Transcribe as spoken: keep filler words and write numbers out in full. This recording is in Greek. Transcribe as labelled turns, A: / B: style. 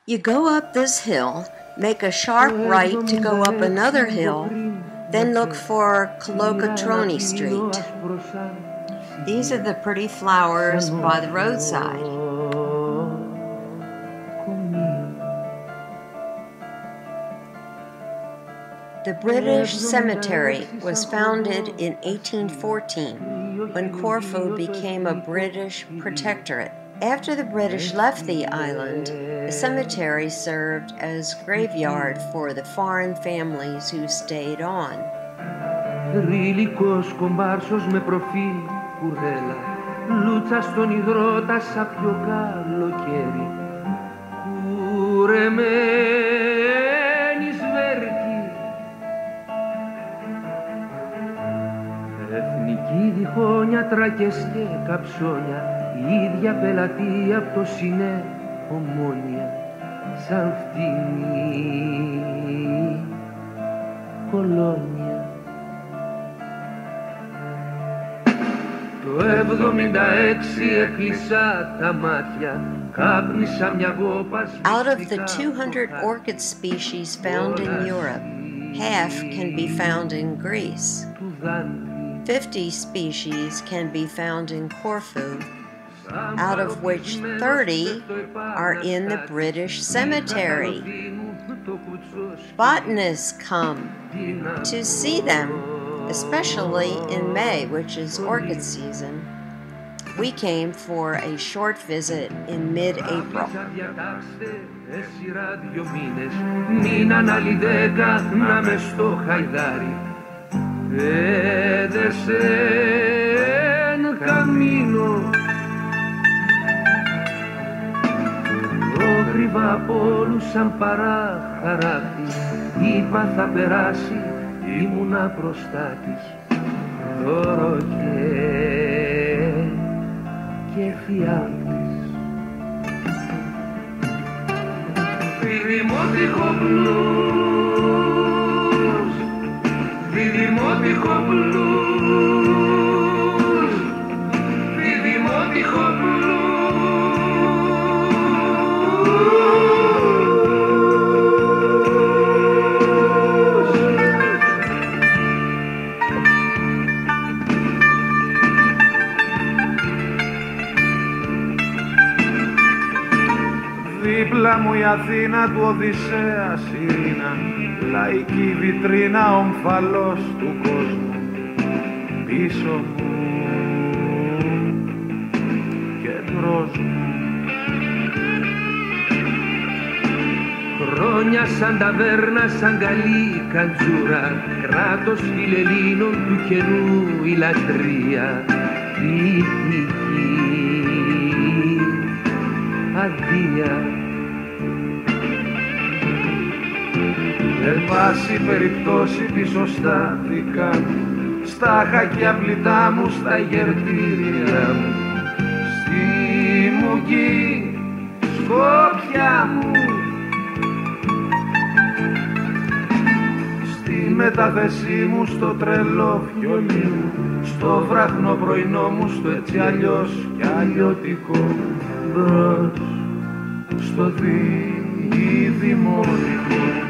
A: You go up this hill, make a sharp right to go up another hill, then look for Colocatroni Street. These are the pretty flowers by the roadside. The British cemetery was founded in eighteen fourteen, when Corfu became a British protectorate. After the British left the island, the cemetery served as graveyard for the foreign families who stayed on.
B: Ρήλικος κομπάρσος με προφίλ κουρέλα, λούτσα στον υδρότα σαν πιο καλοκαίρι, κουρεμένη σβέρκη, εθνική διχόνια, τράκες και καψόνια, η ίδια πελατεία απ' το Σινέ Ομόνια, σαν φτηνή κολόνια. Το εβδομήντα έξι έκλεισα τα μάτια, κάπνισα μια γόπα.
A: Out of the two hundred orchid species found in Europe, half can be found in Greece. fifty species can be found in Corfu, out of which thirty are in the British cemetery. Botanists come to see them, especially in May, which is orchid season. We came for a short visit in mid-April.
B: Κρύβα από όλους σαν παράχαράκτη, είπα θα περάσει, ήμουνα μπροστά της, δώρο και, και φιάλτης. Διδημότυχο μπλουζ, διδημότυχο μπλουζ, διδημότυχο μπλουζ. Δίπλα μου η Αθήνα του Οδυσσέα Σιρήνα, λαϊκή βιτρίνα, ομφαλός του κόσμου. Πίσω μου και μπρος μου, χρόνια σαν ταβέρνα, σαν καλή καντζούρα, κράτος φιλελλήνων του καινού η λατρεία, ποιητική αδεία. Εν πάση περιπτώσει πίσω στα δικά μου, στα χακιά πλητά μου, στα γερτήρια μου, στη μουγκή σκόπια μου, στη μετάθεσή μου, στο τρελό φιολί μου, στο βράχνο πρωινό μου, στο έτσι αλλιώς κι αλλιώτικο μπρος, στο δίδυμο